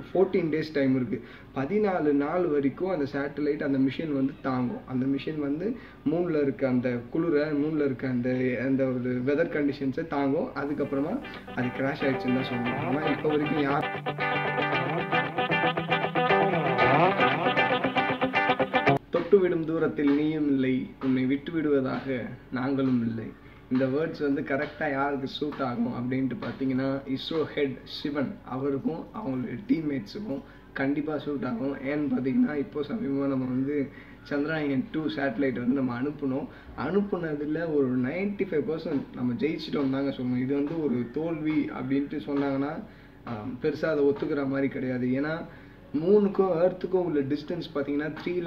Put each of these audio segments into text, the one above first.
ஒரு 14 days time இருக்குது. 14 நாள் வரைக்கும் அந்த சேட்டலைட் அந்த மிஷின் வந்து தாங்கும். அந்த மிஷின் வந்து மூணில் இருக்க அந்த குளிரை, மூணில் இருக்க அந்த அந்த ஒரு வெதர் கண்டிஷன்ஸை தாங்கும். அதுக்கப்புறமா அது கிராஷ் ஆகிடுச்சுன்னு தான் சொல்லுவாங்க. ஆனால் இப்போ வரைக்கும் யார் தொட்டு விடும் தூரத்தில் நீயும் இல்லை, உன்னை விட்டு விடுவதாக நாங்களும் இல்லை. இந்த வேர்ட்ஸ் வந்து கரெக்டாக யாருக்கு சூட் ஆகும் அப்படின்ட்டு பார்த்தீங்கன்னா இஸ்ரோ ஹெட் சிவன் அவருக்கும் அவங்களுடைய டீம்மேட்ஸுக்கும் கண்டிப்பாக சூட் ஆகும். ஏன்னு பார்த்தீங்கன்னா இப்போ சமீபமாக நம்ம வந்து சந்திராயன் 2 சேட்டலைட் வந்து நம்ம அனுப்புனதில் ஒரு 95% நம்ம ஜெயிச்சிட்டோம் தாங்க சொல்லணும். இது வந்து ஒரு தோல்வி அப்படின்ட்டு சொன்னாங்கன்னா பெருசாக அதை ஒத்துக்கிற மாதிரி கிடையாது. ஏன்னா மூணுக்கும் எர்த்துக்கும் உள்ள டிஸ்டன்ஸ் பார்த்தீங்கன்னா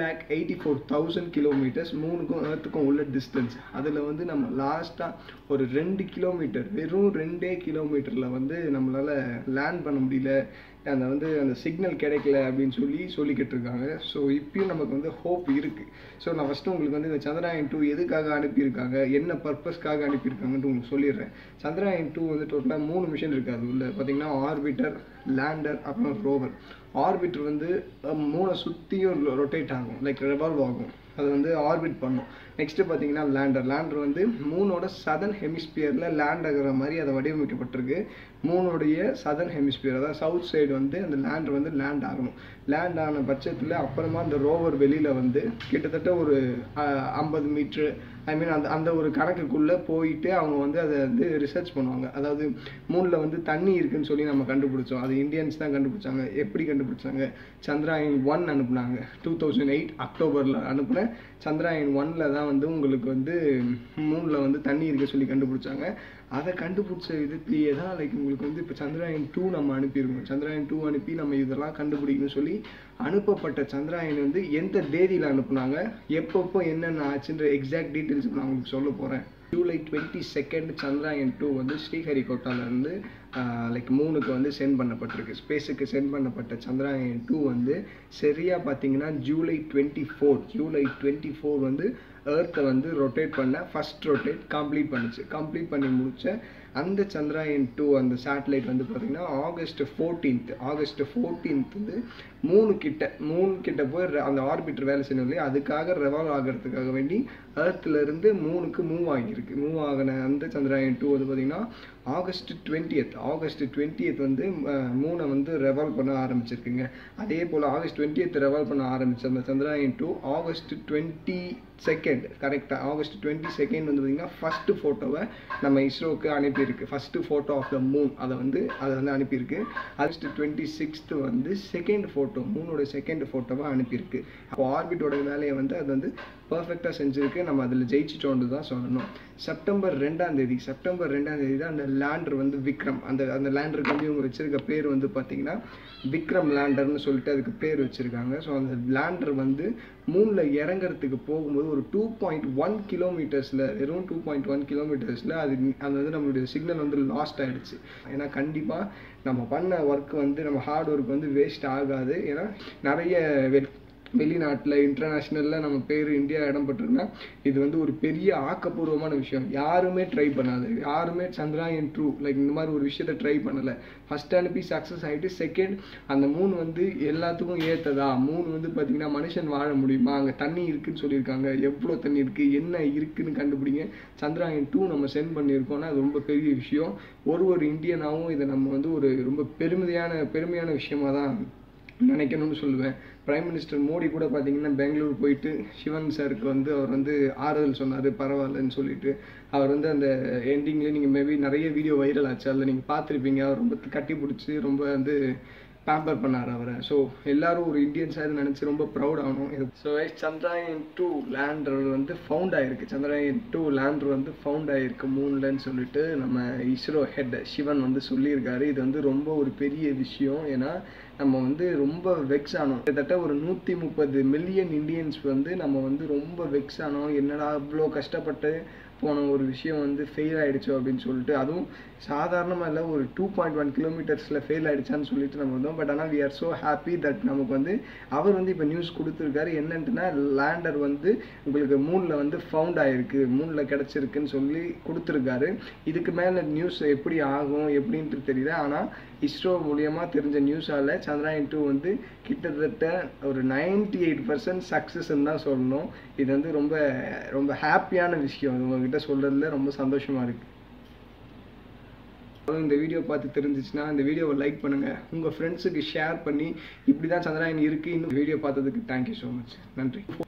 3,84,000 கிலோமீட்டர்ஸ். மூணுக்கும் எர்த்துக்கும் உள்ள டிஸ்டன்ஸ். அதில் வந்து நம்ம லாஸ்ட்டாக ஒரு 2 கிலோமீட்டர், வெறும் 2 கிலோமீட்டரில் வந்து நம்மளால் லேண்ட் பண்ண முடியல, அந்த சிக்னல் கிடைக்கல அப்படின்னு சொல்லிக்கிட்டு இருக்காங்க. ஸோ இப்பயும் நமக்கு வந்து ஹோப் இருக்குது. ஸோ நான் ஃபஸ்ட்டு உங்களுக்கு வந்து இந்த சந்திராயன் 2 எதுக்காக அனுப்பியிருக்காங்க, என்ன பர்பஸ்க்காக அனுப்பியிருக்காங்கன்ட்டு உங்களுக்கு சொல்லிடுறேன். சந்திராயன் 2 வந்து டோட்டலாக 3 மிஷன் இருக்குது. அது உள்ள பார்த்தீங்கன்னா ஆர்பிட்டர், லேண்டர், அப்புறம் ரோவர். ஆர்பிட்டர் வந்து 3 சுற்றியும் ரொட்டேட் ஆகும், லைக் ரெவால்வ் ஆகும். அது வந்து ஆர்பிட் பண்ணும். நெக்ஸ்ட்டு பார்த்தீங்கன்னா லேண்டர் வந்து மூணோட சதர்ன் ஹெமிஸ்பியரில் லேண்ட் ஆகிற மாதிரி அதை வடிவமைக்கப்பட்டிருக்கு. மூணுடைய சதர்ன் ஹெமிஸ்பியர், அதாவது சவுத் சைடு வந்து அந்த லேண்டர் வந்து லேண்ட் ஆகணும். லேண்ட் ஆன பட்சத்தில் அப்புறமா அந்த ரோவர் வெளியில் வந்து கிட்டத்தட்ட ஒரு 50 மீட்ரு, ஐ மீன் அந்த ஒரு கணக்குக்குள்ளே போயிட்டு அவங்க வந்து அதை வந்து ரிசர்ச் பண்ணுவாங்க. அதாவது மூணில் வந்து தண்ணி இருக்குன்னு சொல்லி நம்ம கண்டுபிடிச்சோம். அது இந்தியன்ஸ் தான் கண்டுபிடிச்சாங்க. எப்படி கண்டுபிடிச்சாங்க? சந்திராயன் 1 அனுப்புனாங்க. 2008 அக்டோபரில் அனுப்புன சந்திராயன் 1ல் தான் வந்து உங்களுக்கு வந்து மூணில் வந்து தண்ணி இருக்க சொல்லி கண்டுபிடிச்சாங்க. அதை கண்டுபிடிச்ச விதத்திலேயே தான் லைக் உங்களுக்கு வந்து இப்போ சந்திராயன் 2 நம்ம அனுப்பியிருக்கோம். சந்திராயன் 2 அனுப்பி நம்ம இதெல்லாம் கண்டுபிடிக்கணும்னு சொல்லி அனுப்பப்பட்ட சந்திராயன் வந்து எந்த தேதியில் அனுப்புனாங்க, எப்பப்போ என்னென்ன ஆச்சுன்ற எக்ஸாக்ட் டீட்டெயில்ஸ் நான் உங்களுக்கு சொல்ல போகிறேன். ஜூலை 22 சந்திராயன் 2 வந்து ஸ்ரீஹரிகோட்டாலேருந்து லைக் மூணுக்கு வந்து சென்ட் பண்ணப்பட்டிருக்கு. ஸ்பேஸுக்கு சென்ட் பண்ணப்பட்ட சந்திராயன் 2 வந்து சரியாக பார்த்தீங்கன்னா ஜூலை 24 வந்து எர்த்தை வந்து ரொட்டேட் பண்ண ஃபஸ்ட் ரொட்டேட் கம்ப்ளீட் பண்ணிச்சு. கம்ப்ளீட் பண்ணி முடிச்ச அந்த சந்திராயன் 2 அந்த சேட்டலைட் வந்து பார்த்தீங்கன்னா ஆகஸ்ட் 14 வந்து மூணு கிட்ட போய் அந்த ஆர்பிட்டர் வேலை செய்யணும் இல்லையா, அதுக்காக ரெவால்வ் ஆகிறதுக்காக வேண்டி எர்த்துலேருந்து மூணுக்கு மூவ் ஆகின அந்த சந்திராயன் 2 வந்து பார்த்தீங்கன்னா ஆகஸ்ட் 20 வந்து மூணை வந்து ரெவால்வ் பண்ண ஆரம்பிச்சிருக்குங்க. அதே போல் ஆகஸ்ட் 20 ரெவால்வ் பண்ண ஆரம்பிச்ச அந்த சந்திராயன் 2 ஆகஸ்ட் 22 கரெக்டாக ஆகஸ்ட் 22 வந்து பார்த்தீங்கன்னா ஃபஸ்ட்டு ஃபோட்டோவை நம்ம இஸ்ரோவுக்கு அனுப்பியிருக்கு. First photo of the moon அதை வந்து அனுப்பியிருக்கு. ஆகஸ்ட் 26 வந்து செகண்ட் ஃபோட்டோ, மூணோட செகண்ட் ஃபோட்டோவை அனுப்பியிருக்கு. அப்போ ஆர்பிட்டோட வேலையை வந்து அது வந்து பர்ஃபெக்டாக செஞ்சுருக்கு. நம்ம அதில் ஜெயிச்சிட்டோன்னு தான் சொல்லணும். செப்டம்பர் 2 தான் அந்த லேண்டர் வந்து விக்ரம், அந்த லேண்டருக்கு வந்து இவங்க வச்சிருக்க பேர் வந்து பார்த்தீங்கன்னா விக்ரம் லேண்டர்னு சொல்லிட்டு அதுக்கு பேர் வச்சுருக்காங்க. ஸோ அந்த லேண்டர் வந்து மூணில் இறங்கிறதுக்கு போகும்போது ஒரு 2.1 கிலோமீட்டர்ஸில், வெறும் 2.1 கிலோமீட்டர்ஸில் அது வந்து நம்மளுடைய சிக்னல் வந்து லாஸ்ட் ஆகிடுச்சு. ஏன்னா கண்டிப்பாக நம்ம பண்ண ஒர்க் வந்து நம்ம ஹார்ட் ஒர்க் வந்து வேஸ்ட் ஆகாது. ஏன்னா நிறைய வெளிநாட்டில் இன்டர்நேஷ்னலில் நம்ம பேர் இந்தியா இடம் பெற்றிருந்தா இது வந்து ஒரு பெரிய ஆக்கப்பூர்வமான விஷயம். யாருமே ட்ரை பண்ணாது, யாருமே சந்திராயன் 2 லைக் இந்த மாதிரி ஒரு விஷயத்தை ட்ரை பண்ணலை. ஃபஸ்ட் அனுப்பி சக்ஸஸ் ஆகிட்டு செகண்ட் அந்த மூணு வந்து எல்லாத்துக்கும் ஏற்றதா, மூணு வந்து பார்த்திங்கன்னா மனுஷன் வாழ முடியுமா, அங்கே தண்ணி இருக்குதுன்னு சொல்லியிருக்காங்க, எவ்வளோ தண்ணி இருக்குது, என்ன இருக்குதுன்னு கண்டுபிடிங்க. சந்திராயன் 2 நம்ம சென்ட் பண்ணியிருக்கோன்னா அது ரொம்ப பெரிய விஷயம். ஒரு இந்தியனாகவும் இதை நம்ம வந்து ஒரு ரொம்ப பெருமையான விஷயமா தான் நினைக்கணும்னு சொல்லுவேன். பிரைம் மினிஸ்டர் மோடி கூட பார்த்தீங்கன்னா பெங்களூர் போயிட்டு சிவன் சாருக்கு வந்து அவர் வந்து ஆறுதல் சொன்னார், பரவாயில்லன்னு சொல்லிட்டு. அவர் வந்து அந்த எண்டிங்லேயே நீங்கள் மேபி நிறைய வீடியோ வைரல் ஆச்சு, அதில் நீங்கள் பார்த்துருப்பீங்க. அவர் ரொம்ப கட்டி பிடிச்சி ரொம்ப வந்து பேம்பர் பண்ணார் அவரை. ஸோ எல்லாரும் ஒரு இந்தியன்ஸாக நினச்சி ரொம்ப ப்ரௌட் ஆகணும். ஸோ சந்திராயன் 2 லேண்டர் வந்து ஃபவுண்ட் ஆகிருக்கு. சந்திராயன் 2 லேண்டர் வந்து ஃபவுண்ட் ஆகிருக்கு மூணுலன்னு சொல்லிட்டு நம்ம இஸ்ரோ ஹெட் சிவன் வந்து சொல்லியிருக்காரு. இது வந்து ரொம்ப ஒரு பெரிய விஷயம். ஏன்னா நம்ம வந்து ரொம்ப வெக்ஸ் ஆனோம். கிட்டத்தட்ட ஒரு 130 மில்லியன் இந்தியன்ஸ் வந்து நம்ம வந்து ரொம்ப வெக்ஸ் ஆனோம். என்னடா இவ்வளோ கஷ்டப்பட்டு போன ஒரு விஷயம் வந்து ஃபெயில் ஆகிடுச்சோ அப்படின்னு சொல்லிட்டு. அதுவும் சாதாரணமாக இல்லை, ஒரு 2.1 கிலோமீட்டர்ஸில் ஃபெயில் ஆகிடுச்சான்னு சொல்லிட்டு நம்ம வந்தோம். பட் ஆனால் we are so happy that நமக்கு வந்து அவர் வந்து இப்போ நியூஸ் கொடுத்துருக்காரு. என்னன்ட்டுனா லேண்டர் வந்து உங்களுக்கு மூணில் வந்து ஃபவுண்ட் ஆகிருக்கு, மூணில் கிடச்சிருக்குன்னு சொல்லி கொடுத்துருக்காரு. இதுக்கு மேலே நியூஸ் எப்படி ஆகும் எப்படின்ட்டு தெரியல. ஆனால் இஸ்ரோ மூலியமாக தெரிஞ்ச நியூஸால் சந்திராயன் 2 வந்து கிட்டத்தட்ட ஒரு 98% சக்ஸஸ்ன்னு தான் சொல்லணும். இது வந்து ரொம்ப ரொம்ப ஹாப்பியான விஷயம். உங்ககிட்ட சொல்கிறதுல ரொம்ப சந்தோஷமாக இருக்குது. இந்த வீடியோ பார்த்து தெரிஞ்சிச்சுன்னா இந்த வீடியோவை லைக் பண்ணுங்கள், உங்கள் ஃப்ரெண்ட்ஸுக்கு ஷேர் பண்ணி இப்படி தான் சந்திராயன் இருக்குது. இன்னும் வீடியோ பார்த்ததுக்கு தேங்க்யூ ஸோ மச். நன்றி.